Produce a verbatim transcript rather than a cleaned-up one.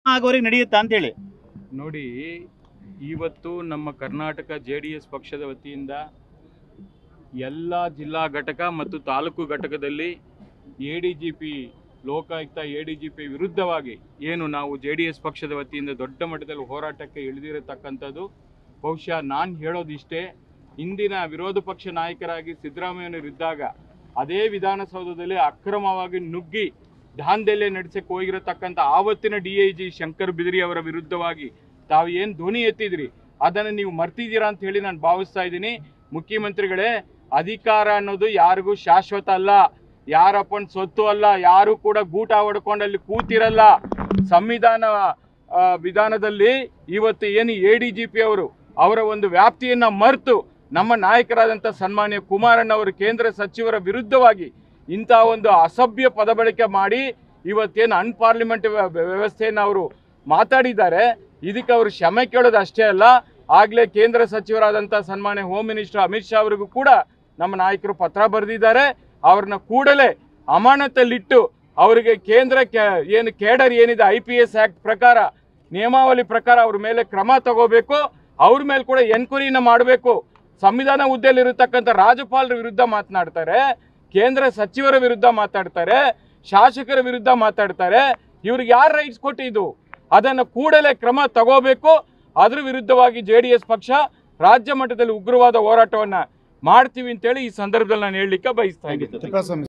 ಆಗೋರಿಗೆ ನಡೆಯುತ್ತಾ ಅಂತೇಳಿ ನೋಡಿ. ಇವತ್ತು ನಮ್ಮ ಕರ್ನಾಟಕ ಜೆ ಡಿ ಎಸ್ ಪಕ್ಷದ ವತಿಯಿಂದ ಎಲ್ಲ ಜಿಲ್ಲಾ ಘಟಕ ಮತ್ತು ತಾಲೂಕು ಘಟಕದಲ್ಲಿ A D G P Lokayukta A D G P ವಿರುದ್ಧವಾಗಿ ಏನು ನಾವು ಜೆ ಡಿ ಎಸ್ ಪಕ್ಷದ ವತಿಯಿಂದ ದೊಡ್ಡ ಮಟ್ಟದಲ್ಲಿ ಹೋರಾಟಕ್ಕೆ ಇಳಿದಿರತಕ್ಕಂಥದ್ದು. ಬಹುಶಃ ನಾನು ಹೇಳೋದಿಷ್ಟೇ, ಇಂದಿನ ವಿರೋಧ ಪಕ್ಷ ನಾಯಕರಾಗಿ ಸಿದ್ದರಾಮಯ್ಯನವರಿದ್ದಾಗ ಅದೇ ವಿಧಾನಸೌಧದಲ್ಲಿ ಅಕ್ರಮವಾಗಿ ನುಗ್ಗಿ ದಾಂಧಲೆ ನಡೆಸಕ್ಕೆ ಹೋಗಿರತಕ್ಕಂಥ ಆವತ್ತಿನ D I G Shankar Bidari ಅವರ ವಿರುದ್ಧವಾಗಿ ತಾವು ಏನು ಧ್ವನಿ ಎತ್ತಿದ್ರಿ ಅದನ್ನು ನೀವು ಮರ್ತಿದ್ದೀರಾ ಅಂತ ಹೇಳಿ ನಾನು ಭಾವಿಸ್ತಾ ಇದ್ದೀನಿ. ಮುಖ್ಯಮಂತ್ರಿಗಳೇ, ಅಧಿಕಾರ ಅನ್ನೋದು ಯಾರಿಗೂ ಶಾಶ್ವತ ಅಲ್ಲ, ಯಾರಪ್ಪನ ಸ್ವತ್ತು ಅಲ್ಲ, ಯಾರು ಕೂಡ ಗೂಟ ಹೊಡ್ಕೊಂಡಲ್ಲಿ ಕೂತಿರಲ್ಲ. ಸಂವಿಧಾನ ವಿಧಾನದಲ್ಲಿ ಇವತ್ತು ಏನು ಎ ಡಿ ಜಿ ಪಿ ಅವರು ಅವರ ಒಂದು ವ್ಯಾಪ್ತಿಯನ್ನು ಮರೆತು ನಮ್ಮ ನಾಯಕರಾದಂಥ ಸನ್ಮಾನ್ಯ ಕುಮಾರಣ್ಣವರು ಕೇಂದ್ರ ಸಚಿವರ ವಿರುದ್ಧವಾಗಿ ಇಂಥ ಒಂದು ಅಸಭ್ಯ ಪದ ಬಳಕೆ ಮಾಡಿ ಇವತ್ತೇನು ಅನ್ಪಾರ್ಲಿಮೆಂಟ್ ವ್ಯವಸ್ಥೆಯನ್ನು ಅವರು ಮಾತಾಡಿದ್ದಾರೆ. ಇದಕ್ಕೆ ಅವರು ಕ್ಷಮೆ ಕೇಳೋದು ಅಷ್ಟೇ ಅಲ್ಲ, ಆಗಲೇ ಕೇಂದ್ರ ಸಚಿವರಾದಂಥ ಸನ್ಮಾನ್ಯ ಹೋಮ್ ಮಿನಿಸ್ಟರ್ ಅಮಿತ್ ಶಾ ಅವರಿಗೂ ಕೂಡ ನಮ್ಮ ನಾಯಕರು ಪತ್ರ ಬರೆದಿದ್ದಾರೆ. ಅವ್ರನ್ನ ಕೂಡಲೇ ಅಮಾನತಲ್ಲಿಟ್ಟು ಅವರಿಗೆ ಕೇಂದ್ರ ಏನು ಕೇಡರ್ ಏನಿದೆ ಐ ಪಿ ಎಸ್ ಆ್ಯಕ್ಟ್ ಪ್ರಕಾರ ನಿಯಮಾವಳಿ ಪ್ರಕಾರ ಅವ್ರ ಮೇಲೆ ಕ್ರಮ ತಗೋಬೇಕು. ಅವ್ರ ಮೇಲೆ ಕೂಡ ಎನ್ಕ್ವೈರಿನ ಮಾಡಬೇಕು. ಸಂವಿಧಾನ ಹುದ್ದೆಯಲ್ಲಿರತಕ್ಕಂಥ ರಾಜ್ಯಪಾಲರ ವಿರುದ್ಧ ಮಾತನಾಡ್ತಾರೆ, ಕೇಂದ್ರ ಸಚಿವರ ವಿರುದ್ಧ ಮಾತಾಡ್ತಾರೆ, ಶಾಸಕರ ವಿರುದ್ಧ ಮಾತಾಡ್ತಾರೆ. ಇವ್ರಿಗೆ ಯಾರು ರೈಟ್ಸ್ ಕೊಟ್ಟಿದ್ದು? ಅದನ್ನು ಕೂಡಲೇ ಕ್ರಮ ತಗೋಬೇಕು. ಅದ್ರ ವಿರುದ್ಧವಾಗಿ ಜೆ ಡಿ ಎಸ್ ಪಕ್ಷ ರಾಜ್ಯ ಮಟ್ಟದಲ್ಲಿ ಉಗ್ರವಾದ ಹೋರಾಟವನ್ನು ಮಾಡ್ತೀವಿ ಅಂತೇಳಿ ಈ ಸಂದರ್ಭದಲ್ಲಿ ನಾನು ಹೇಳಲಿಕ್ಕೆ ಬಯಸ್ತಾ ಇದ್ದೀನಿ.